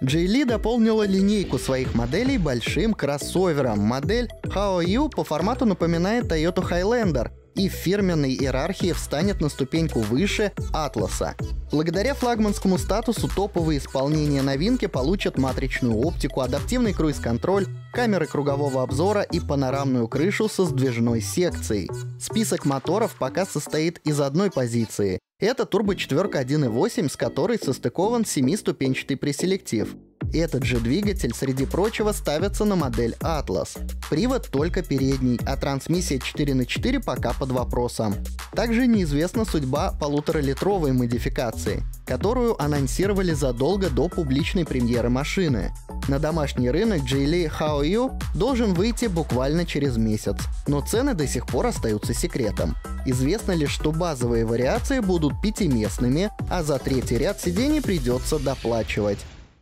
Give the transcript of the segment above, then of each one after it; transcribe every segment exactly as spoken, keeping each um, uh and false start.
джей эл и дополнила линейку своих моделей большим кроссовером. Модель Haoyu по формату напоминает Toyota Highlander и в фирменной иерархии встанет на ступеньку выше Атласа. Благодаря флагманскому статусу топовые исполнения новинки получат матричную оптику, адаптивный круиз-контроль, камеры кругового обзора и панорамную крышу со сдвижной секцией. Список моторов пока состоит из одной позиции. Это турбочетверка один и восемь, с которой состыкован семиступенчатый преселектив. Этот же двигатель, среди прочего, ставится на модель Atlas. Привод только передний, а трансмиссия четыре на четыре пока под вопросом. Также неизвестна судьба полуторалитровой модификации, которую анонсировали задолго до публичной премьеры машины. На домашний рынок джей эл и Haoyu должен выйти буквально через месяц, но цены до сих пор остаются секретом. Известно лишь, что базовые вариации будут пятиместными, а за третий ряд сидений придется доплачивать.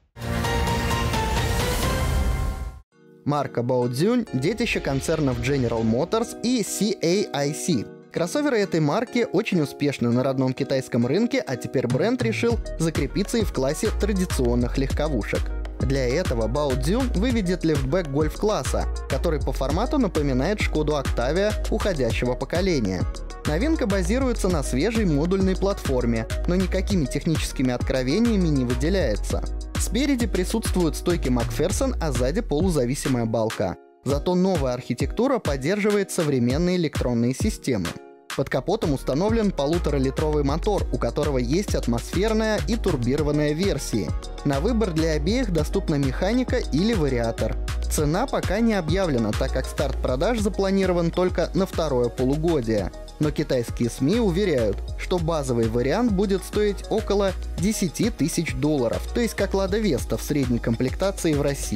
Марка Baojun – детище концернов General Motors и си эй ай си. Кроссоверы этой марки очень успешны на родном китайском рынке, а теперь бренд решил закрепиться и в классе традиционных легковушек. Для этого Baojun выведет лифтбэк гольф-класса, который по формату напоминает Шкоду Октавия уходящего поколения. Новинка базируется на свежей модульной платформе, но никакими техническими откровениями не выделяется. Спереди присутствуют стойки Макферсон, а сзади полузависимая балка. Зато новая архитектура поддерживает современные электронные системы. Под капотом установлен полуторалитровый мотор, у которого есть атмосферная и турбированная версии. На выбор для обеих доступна механика или вариатор. Цена пока не объявлена, так как старт продаж запланирован только на второе полугодие. Но китайские СМИ уверяют, что базовый вариант будет стоить около десяти тысяч долларов, то есть как Лада Веста в средней комплектации в России.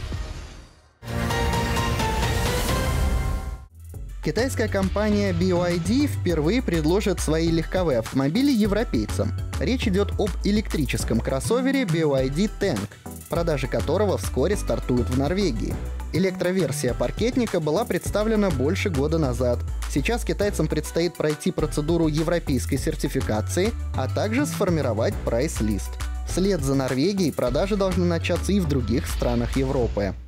Китайская компания би вай ди впервые предложит свои легковые автомобили европейцам. Речь идет об электрическом кроссовере би вай ди Tank, продажи которого вскоре стартуют в Норвегии. Электроверсия паркетника была представлена больше года назад. Сейчас китайцам предстоит пройти процедуру европейской сертификации, а также сформировать прайс-лист. Вслед за Норвегией продажи должны начаться и в других странах Европы.